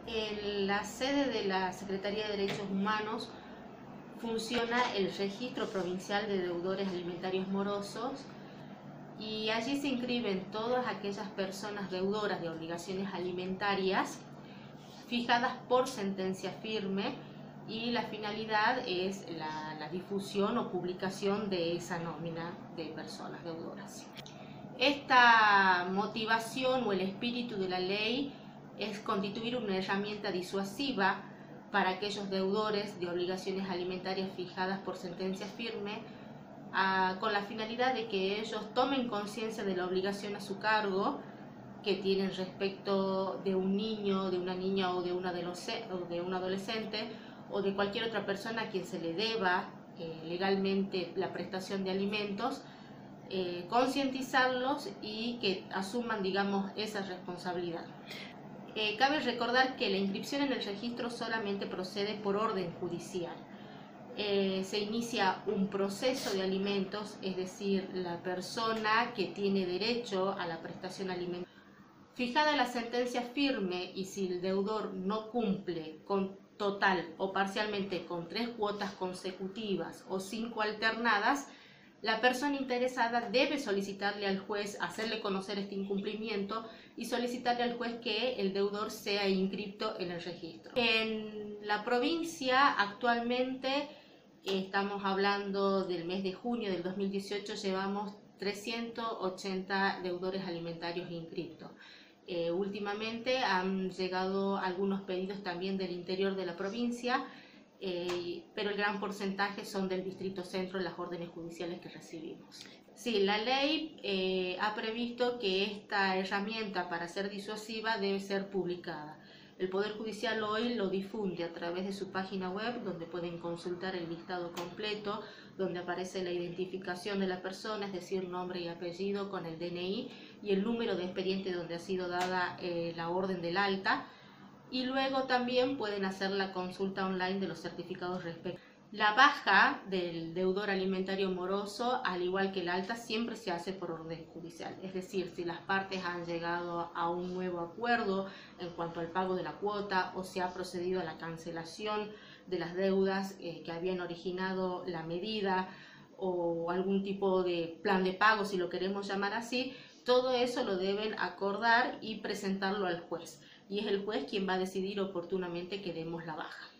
En la sede de la Secretaría de Derechos Humanos funciona el Registro Provincial de Deudores Alimentarios Morosos y allí se inscriben todas aquellas personas deudoras de obligaciones alimentarias fijadas por sentencia firme, y la finalidad es la difusión o publicación de esa nómina de personas deudoras. Esta motivación o el espíritu de la ley es constituir una herramienta disuasiva para aquellos deudores de obligaciones alimentarias fijadas por sentencia firme, con la finalidad de que ellos tomen conciencia de la obligación a su cargo que tienen respecto de un niño, de una niña o de un adolescente o de cualquier otra persona a quien se le deba legalmente la prestación de alimentos, concientizarlos y que asuman, digamos, esa responsabilidad. Cabe recordar que la inscripción en el registro solamente procede por orden judicial. Se inicia un proceso de alimentos, es decir, la persona que tiene derecho a la prestación alimentaria. Fijada la sentencia firme y si el deudor no cumple con total o parcialmente con 3 cuotas consecutivas o 5 alternadas, la persona interesada debe solicitarle al juez, hacerle conocer este incumplimiento y solicitarle al juez que el deudor sea inscrito en el registro. En la provincia actualmente, estamos hablando del mes de junio del 2018, llevamos 380 deudores alimentarios inscritos. Últimamente han llegado algunos pedidos también del interior de la provincia, pero el gran porcentaje son del Distrito Centro, las órdenes judiciales que recibimos. Sí, la ley ha previsto que esta herramienta para ser disuasiva debe ser publicada. El Poder Judicial hoy lo difunde a través de su página web, donde pueden consultar el listado completo, donde aparece la identificación de la persona, es decir, nombre y apellido con el DNI y el número de expediente donde ha sido dada la orden del alta. Y luego también pueden hacer la consulta online de los certificados respectivos. La baja del deudor alimentario moroso, al igual que el alta, siempre se hace por orden judicial. Es decir, si las partes han llegado a un nuevo acuerdo en cuanto al pago de la cuota o se ha procedido a la cancelación de las deudas que habían originado la medida o algún tipo de plan de pago, si lo queremos llamar así, todo eso lo deben acordar y presentarlo al juez. Y es el juez quien va a decidir oportunamente que demos la baja.